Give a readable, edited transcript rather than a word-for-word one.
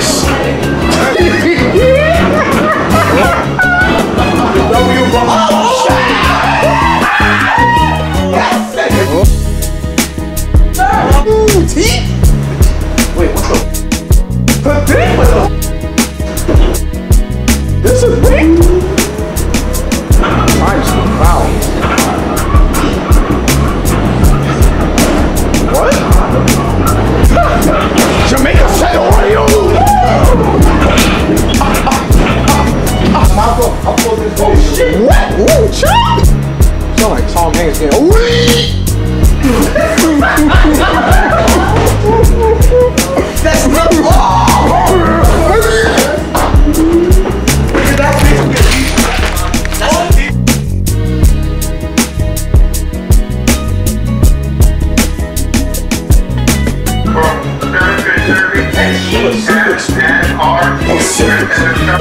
Wait, what the? This is big. Nice. Wow. What? Jamaica said Oreo. I'll pull this. Oh shit! What? Whoa, chop! Sound like Tom Hanks getting. That's not wrong! Look at that big. That's